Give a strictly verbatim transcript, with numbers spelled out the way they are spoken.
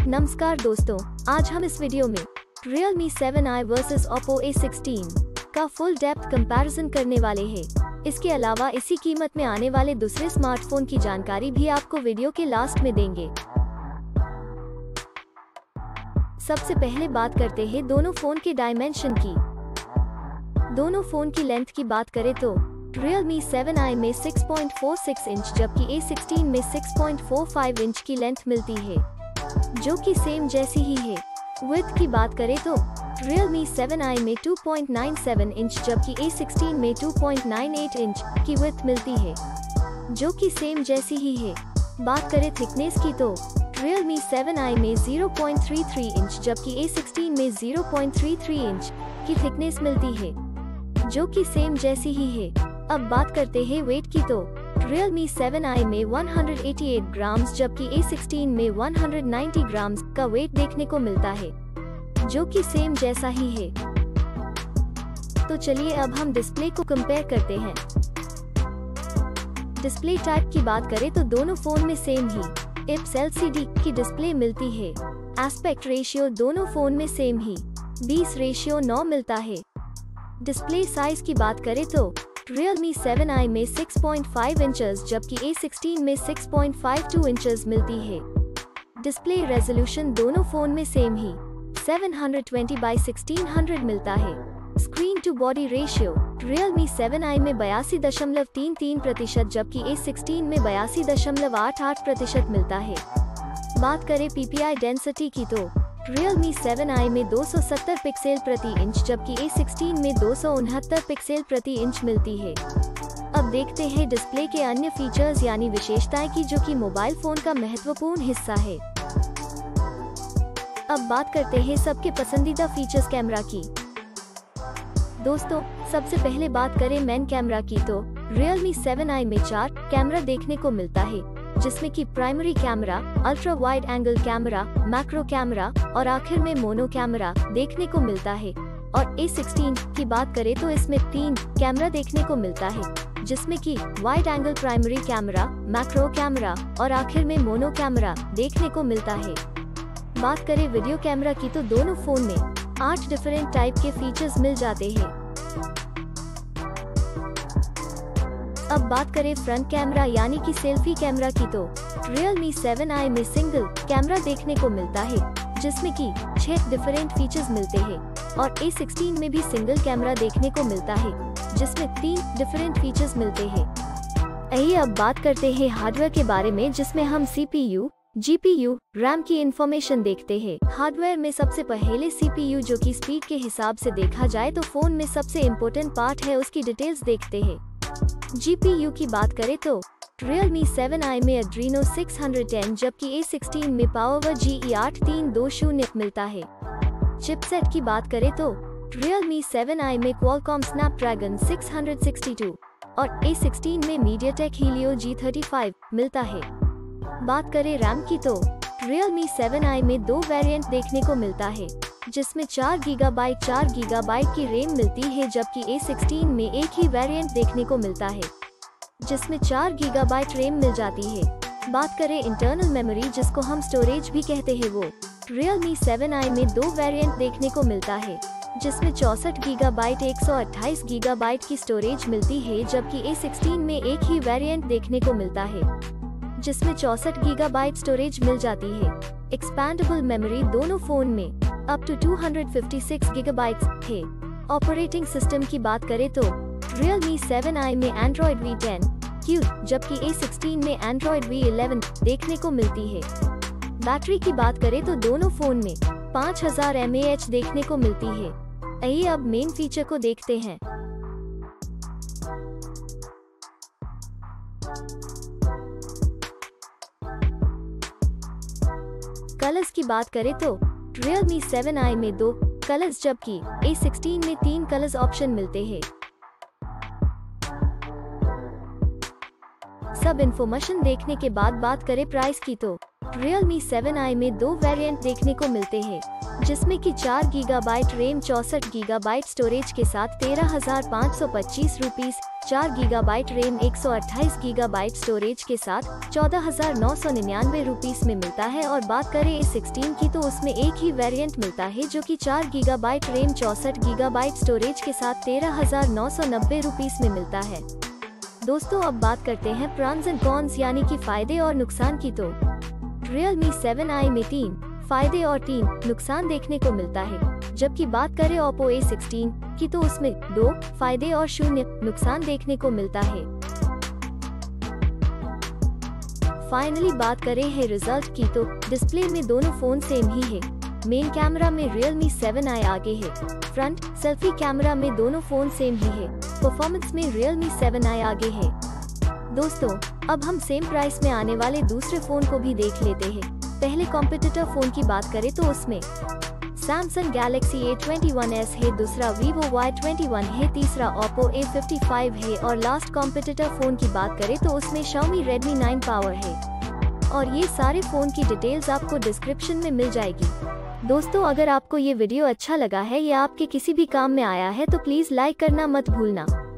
नमस्कार दोस्तों, आज हम इस वीडियो में Realme seven i versus Oppo A sixteen का फुल डेप्थ कंपैरिजन करने वाले हैं। इसके अलावा इसी कीमत में आने वाले दूसरे स्मार्टफोन की जानकारी भी आपको वीडियो के लास्ट में देंगे। सबसे पहले बात करते हैं दोनों फोन के डायमेंशन की। दोनों फोन की लेंथ की बात करें तो Realme सेवन आई में six point four six inch जबकि ए सिक्सटीन में six point four five inch की लेंथ मिलती है, जो कि सेम जैसी ही है। विड्थ की बात करें तो Realme सेवन आई में two point nine seven inch जबकि ए सिक्सटीन में two point nine eight inch की विड्थ मिलती है, जो कि सेम जैसी ही है। बात करें थिकनेस की तो Realme सेवन आई में zero point three three inch जबकि ए सिक्सटीन में zero point three three inch की थिकनेस मिलती है, जो कि सेम जैसी ही है। अब बात करते हैं वेट की तो Realme सेवन आई में one hundred eighty eight grams जबकि ए सिक्सटीन में वन हंड्रेड नाइंटी ग्राम्स का वेट देखने को मिलता है, जो कि सेम जैसा ही है। तो चलिए अब हम डिस्प्ले को कंपेयर करते हैं। डिस्प्ले टाइप की बात करें तो दोनों फोन में सेम ही I P S L C D की डिस्प्ले मिलती है। एस्पेक्ट रेशियो दोनों फोन में सेम ही बीस रेशियो नौ मिलता है। डिस्प्ले साइज की बात करें तो Realme सेवन आई में सिक्स पॉइंट फाइव इंचेस जबकि ए सिक्सटीन में six point five two inches मिलती है। डिस्प्ले रेजोल्यूशन दोनों फोन में सेम ही seven twenty by sixteen hundred मिलता है। Screen to body ratio Realme seven i में बयासी दशमलव तीन तीन प्रतिशत जबकि ए सिक्सटीन में बयासी दशमलव आठ आठ प्रतिशत मिलता है। बात करें पी पी आई डेंसिटी की तो Realme सेवन आई में दो सौ सत्तर पिक्सल प्रति इंच जबकि ए सिक्सटीन में दो सौ उनहत्तर पिक्सल प्रति इंच मिलती है। अब देखते हैं डिस्प्ले के अन्य फीचर्स यानी विशेषताएं की, जो कि मोबाइल फोन का महत्वपूर्ण हिस्सा है। अब बात करते हैं सबके पसंदीदा फीचर्स कैमरा की। दोस्तों, सबसे पहले बात करें मेन कैमरा की तो Realme सेवन आई में चार कैमरा देखने को मिलता है, जिसमें कि primary camera, ultra wide angle camera, macro camera और आखिर में मोनो कैमरा देखने को मिलता है। और ए सिक्सटीन की बात करें तो इसमें तीन कैमरा देखने को मिलता है, जिसमें कि wide angle primary camera, macro camera और आखिर में मोनो कैमरा देखने को मिलता है। बात करें वीडियो कैमरा की तो दोनों फोन में आठ डिफरेंट टाइप के फीचर्स मिल जाते हैं। अब बात करें फ्रंट कैमरा यानी कि सेल्फी कैमरा की तो Realme सेवन आई में सिंगल कैमरा देखने को मिलता है, जिसमें कि छह डिफरेंट फीचर्स मिलते हैं। और ए सिक्सटीन में भी सिंगल कैमरा देखने को मिलता है, जिसमें तीन डिफरेंट फीचर्स मिलते हैं। आइए अब बात करते हैं हार्डवेयर के बारे में, जिसमें हम C P U, G P U, RAM की इंफॉर्मेशन देखते हैं। हार्डवेयर में सबसे पहले सी पी यू, जो कि स्पीड के हिसाब से देखा जाए तो फोन में सबसे इम्पोर्टेंट पार्ट है, उसकी डिटेल्स देखते हैं। जी पी यू की बात करें तो Realme सेवन आई में Adreno सिक्स टेन जबकि ए सिक्सटीन में Power G E eight three two zero मिलता है। चिपसेट की बात करें तो Realme सेवन आई में Qualcomm Snapdragon six sixty two और ए सिक्सटीन में MediaTek Helio G thirty five मिलता है। बात करें रैम की तो Realme सेवन आई में दो वेरिएंट देखने को मिलता है, जिसमें चार गीगाबाइट चार गीगाबाइट की रैम मिलती है, जबकि ए सिक्सटीन में एक ही वेरिएंट देखने को मिलता है, जिसमें चार गीगाबाइट रैम मिल जाती है। बात करें इंटरनल मेमोरी, जिसको हम स्टोरेज भी कहते हैं, वो Realme सेवन आई में दो वेरिएंट देखने को मिलता है, जिसमें चौसठ गीगाबाइट एक सौ अट्ठाईस गीगाबाइट की स्टोरेज मिलती है, जबकि ए सिक्सटीन में एक ही वेरिएंट देखने को मिलता है, जिसमें चौसठ गीगाबाइट स्टोरेज मिल जाती है। एक्सपैंडेबल मेमोरी दोनों फोन में up to two fifty six gigabytes है। ऑपरेटिंग सिस्टम की बात करें तो Realme सेवन आई में Android वी टेन क्यू जबकि ए सिक्सटीन में Android वी इलेवन देखने को मिलती है। बैटरी की बात करें तो दोनों फोन में पाँच हज़ार एम ए एच देखने को मिलती है। आइए अब मेन फीचर को देखते हैं। कलर्स की बात करें तो Realme सेवन आई में दो कलर्स जबकि ए सिक्सटीन में तीन कलर्स ऑप्शन मिलते हैं। सब इन्फॉर्मेशन देखने के बाद बात करें प्राइस की तो Realme सेवन आई में दो वेरिएंट देखने को मिलते हैं, जिसमें कि चार गीगाबाइट रैम चौसठ गीगाबाइट स्टोरेज के साथ तेरह हजार पाँच सौ पच्चीस रुपीस चार गीगाबाइट रैम एक सौ अट्ठाईस गीगाबाइट स्टोरेज के साथ चौदह हजार नौ सौ निन्यानवे रुपीस में मिलता है। और बात करें ए सिक्सटीन की तो उसमें एक ही वेरिएंट मिलता है जो कि चार गीगाबाइट रैम चौसठ गीगाबाइट स्टोरेज के साथ तेरह हजार नौ सौ नब्बे रुपीस में मिलता है। दोस्तों अब बात करते हैं प्रॉन्स एंड कॉन्स यानी कि फायदे और नुकसान की। तो Realme सेवन आई में तीन फायदे और तीन नुकसान देखने को मिलता है, जबकि बात करें Oppo ए सिक्सटीन की तो उसमें दो फायदे और शून्य नुकसान देखने को मिलता है। फाइनली बात करें है रिजल्ट की तो डिस्प्ले में दोनों फोन सेम ही है। मेन कैमरा में Realme सेवन आई आगे है, फ्रंट सेल्फी कैमरा में दोनों फोन सेम ही है। परफॉर्मेंस में Realme सेवन आई आगे है। दोस्तों अब हम सेम प्राइस में आने वाले दूसरे फोन को भी देख लेते हैं। पहले कॉम्पिटिटर फोन की बात करें तो उसमें Samsung Galaxy A twenty one S है, दूसरा Vivo वाई ट्वेंटी वन है, तीसरा Oppo ए फिफ्टी फाइव है और लास्ट कॉम्पिटिटर फोन की बात करें तो उसमें Xiaomi Redmi नाइन पावर है। और ये सारे फोन की डिटेल्स आपको डिस्क्रिप्शन में मिल जाएगी। दोस्तों अगर आपको ये वीडियो अच्छा लगा है या आपके किसी भी काम में आया है तो प्लीज लाइक करना मत भूलना।